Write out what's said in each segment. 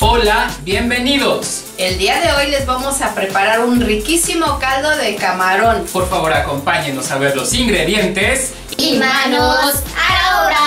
Hola, bienvenidos. El día de hoy les vamos a preparar un riquísimo caldo de camarón. Por favor, acompáñenos a ver los ingredientes. ¡Y manos a la obra!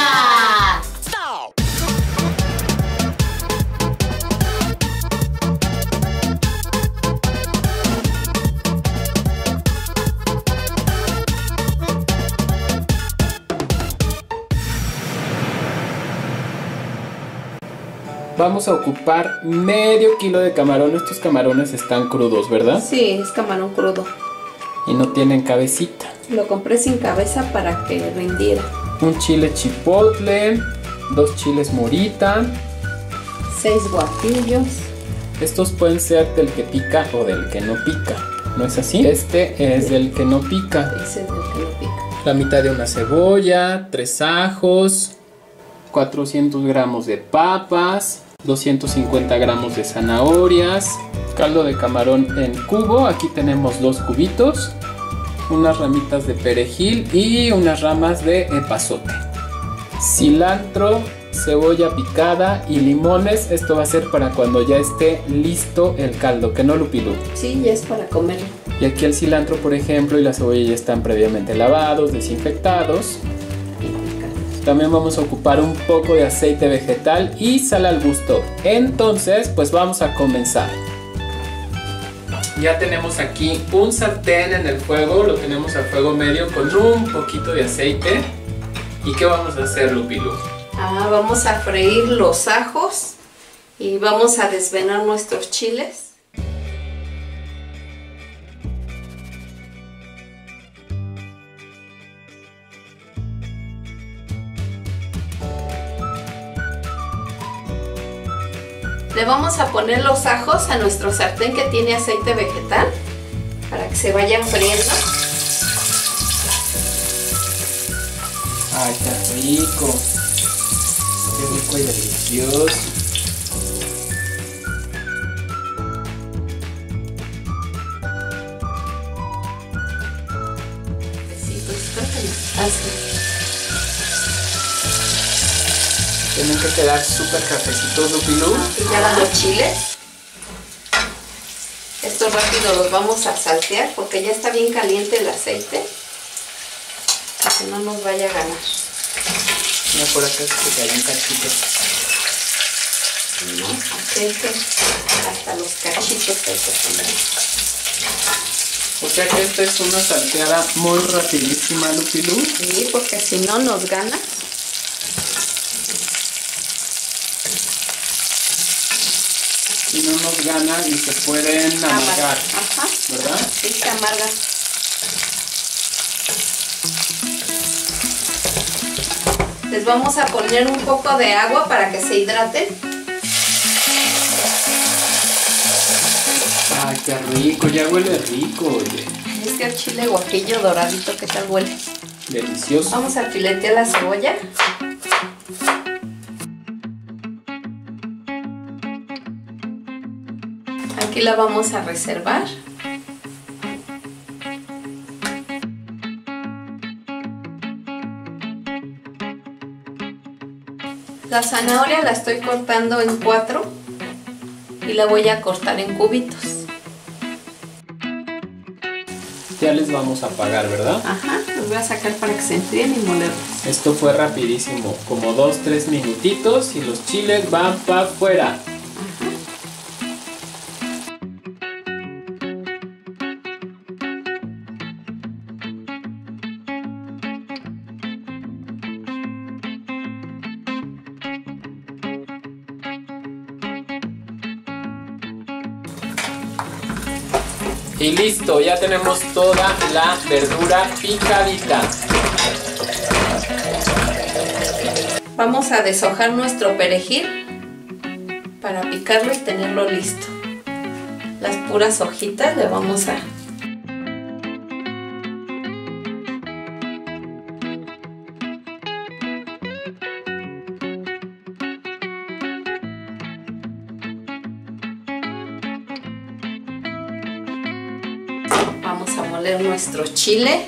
Vamos a ocupar medio kilo de camarón. Estos camarones están crudos, ¿verdad? Sí, es camarón crudo. Y no tienen cabecita. Lo compré sin cabeza para que rindiera. Un chile chipotle, 2 chiles morita, 6 guajillos. Estos pueden ser del que pica o del que no pica, ¿no es así? Este es del que no pica. Ese es del que no pica. La mitad de una cebolla, 3 ajos, 400 gramos de papas, 250 gramos de zanahorias, caldo de camarón en cubo. Aquí tenemos 2 cubitos, unas ramitas de perejil y unas ramas de epazote, cilantro, cebolla picada y limones. Esto va a ser para cuando ya esté listo el caldo, ¿que no, Lupilú? Sí, ya es para comerlo. Y aquí el cilantro, por ejemplo, y la cebolla ya están previamente lavados, desinfectados. También vamos a ocupar un poco de aceite vegetal y sal al gusto. Entonces, pues vamos a comenzar. Ya tenemos aquí un sartén en el fuego, lo tenemos a fuego medio con un poquito de aceite. ¿Y qué vamos a hacer, Lupilú? Vamos a freír los ajos y vamos a desvenar nuestros chiles. Le vamos a poner los ajos a nuestro sartén que tiene aceite vegetal para que se vayan friendo. ¡Ay, qué rico! ¡Qué rico y delicioso! Tienen que quedar súper cafecitos, Lupilú. Y ya van los chiles. Estos rápido los vamos a saltear porque ya está bien caliente el aceite. Para que no nos vaya a ganar. Mira, por acá se cae un cachito. No, aceite. Hasta los cachitos hay que poner. O sea que esta es una salteada muy rapidísima, Lupilú. Sí, porque si no nos gana. Si no nos gana y se pueden amargar. Ajá. ¿Verdad? Sí, se amarga. Les vamos a poner un poco de agua para que se hidraten. Ay, qué rico, ya huele rico, oye. Este chile guajillo doradito, ¿qué tal huele? Delicioso. Vamos a filetear la cebolla. Aquí la vamos a reservar. La zanahoria la estoy cortando en 4 y la voy a cortar en cubitos. Ya les vamos a apagar, ¿verdad? Ajá, los voy a sacar para que se enfríen y molerlos. Esto fue rapidísimo, como 2-3 minutitos y los chiles van para afuera. Y listo, ya tenemos toda la verdura picadita. Vamos a deshojar nuestro perejil para picarlo y tenerlo listo. Las puras hojitas le vamos a... Vamos a moler nuestro chile.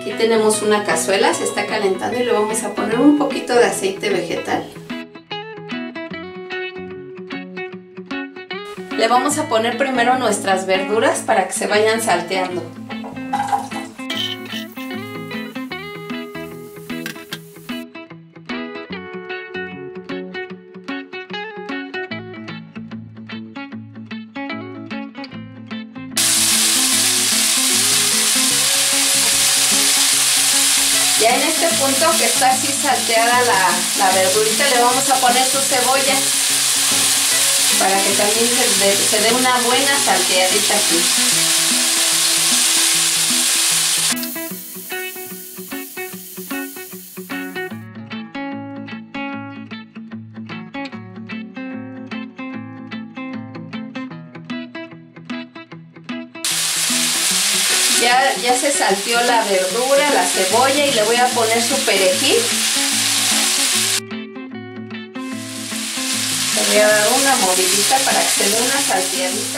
Aquí tenemos una cazuela, se está calentando y le vamos a poner un poquito de aceite vegetal. Le vamos a poner primero nuestras verduras para que se vayan salteando. Ya en este punto que está así salteada la verdurita, le vamos a poner su cebolla para que también se dé una buena salteadita aquí. Ya se salteó la verdura, la cebolla y le voy a poner su perejil. Le voy a dar una movidita para que se dé una salteadita.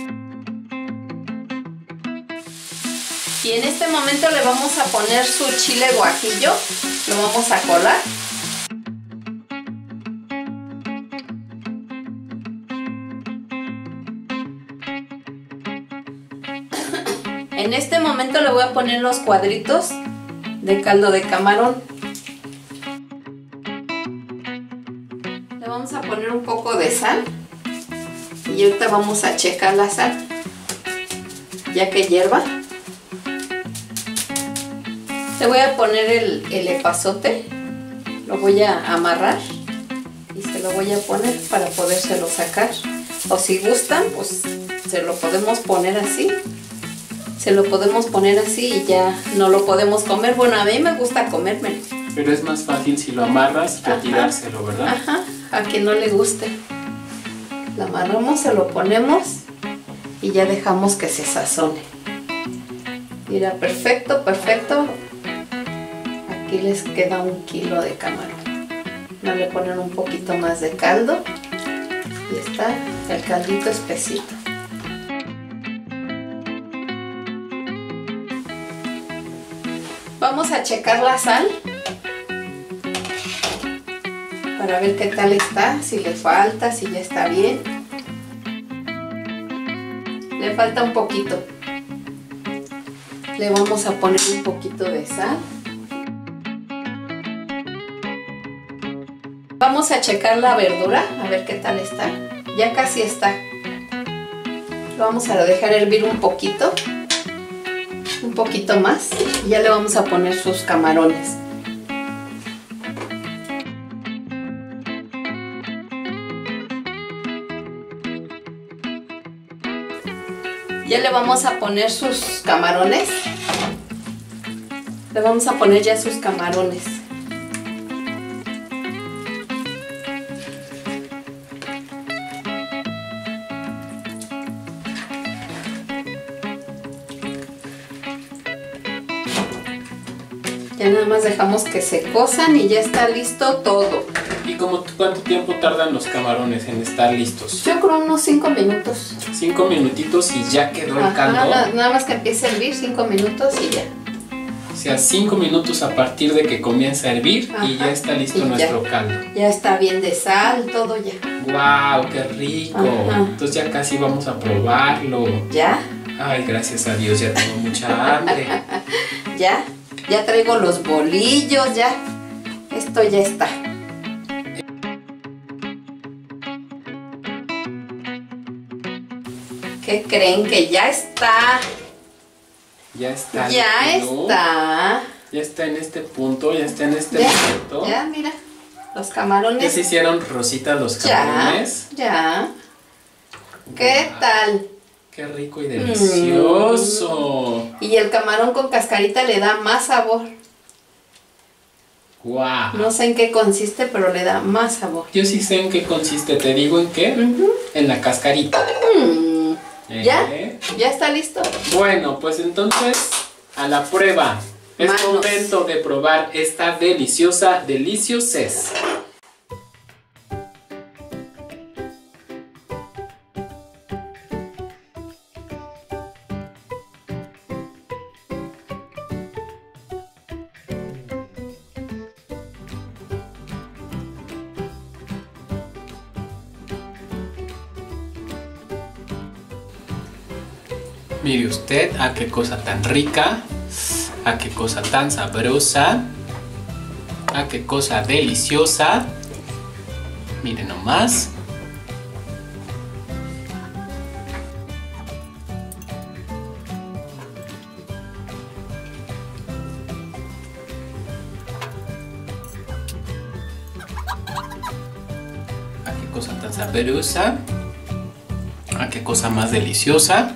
Y en este momento le vamos a poner su chile guajillo. Lo vamos a colar. En este momento le voy a poner los cuadritos de caldo de camarón. Le vamos a poner un poco de sal y ahorita vamos a checar la sal ya que hierva. Le voy a poner el epazote, lo voy a amarrar y se lo voy a poner para podérselo sacar, o si gustan pues se lo podemos poner así. Se lo podemos poner así y ya no lo podemos comer. Bueno, a mí me gusta comérmelo. Pero es más fácil si lo amarras que tirárselo, ¿verdad? Ajá, a quien no le guste. Lo amarramos, se lo ponemos y ya dejamos que se sazone. Mira, perfecto, perfecto. Aquí les queda 1 kilo de camarón. No le ponen un poquito más de caldo. Y está el caldito espesito. Vamos a checar la sal para ver qué tal está, si le falta, si ya está bien. Le falta un poquito. Le vamos a poner un poquito de sal. Vamos a checar la verdura, a ver qué tal está. Ya casi está. Lo vamos a dejar hervir un poquito más y ya le vamos a poner sus camarones. Ya le vamos a poner sus camarones. Le vamos a poner ya sus camarones. Ya nada más dejamos que se cosan y ya está listo todo. ¿Y cuánto tiempo tardan los camarones en estar listos? Yo creo unos 5 minutos. 5 minutitos y ya quedó el caldo. Nada más que empiece a hervir, 5 minutos y ya. O sea, 5 minutos a partir de que comienza a hervir. Ajá, y ya está listo nuestro caldo. Ya está bien de sal, todo ya. ¡Wow! ¡Qué rico! Ajá. Entonces ya casi vamos a probarlo. ¿Ya? Ay, gracias a Dios, ya tengo mucha hambre. ¿Ya? Ya traigo los bolillos, ya. Esto ya está. ¿Qué creen? Que ya está. Ya está. Ya está. Ya está en este punto, ya está en este momento. Ya, mira. Los camarones. ¿Ya se hicieron rositas los camarones? Ya. ¿Qué tal? Qué rico y delicioso. Y el camarón con cascarita le da más sabor. Wow. No sé en qué consiste, pero le da más sabor. Yo sí sé en qué consiste. ¿Te digo en qué? En la cascarita. ¿Ya? ¿Ya está listo? Bueno, pues entonces a la prueba. Es momento de probar esta deliciosa deliciosez. Mire usted, a qué cosa tan rica, a qué cosa tan sabrosa, a qué cosa deliciosa. Mire nomás. A qué cosa tan sabrosa, a qué cosa más deliciosa.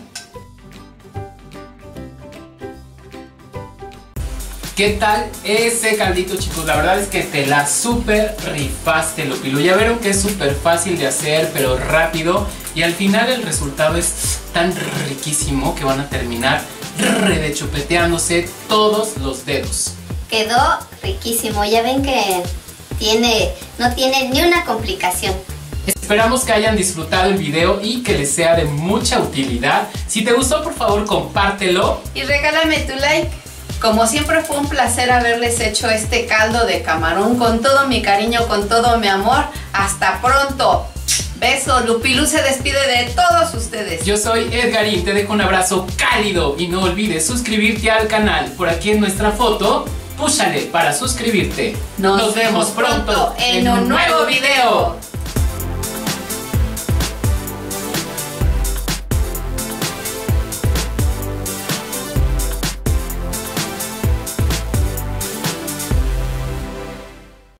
¿Qué tal ese caldito, chicos? La verdad es que te la super rifaste, Lupilu. Ya vieron que es súper fácil de hacer, pero rápido. Y al final el resultado es tan riquísimo que van a terminar redechupeteándose todos los dedos. Quedó riquísimo. Ya ven que no tiene ni una complicación. Esperamos que hayan disfrutado el video y que les sea de mucha utilidad. Si te gustó, por favor, compártelo. Y regálame tu like. Como siempre fue un placer haberles hecho este caldo de camarón con todo mi cariño, con todo mi amor. Hasta pronto. Beso. Lupilu se despide de todos ustedes. Yo soy Edgarín, te dejo un abrazo cálido y no olvides suscribirte al canal. Por aquí en nuestra foto, púchale para suscribirte. Nos vemos pronto en un nuevo video.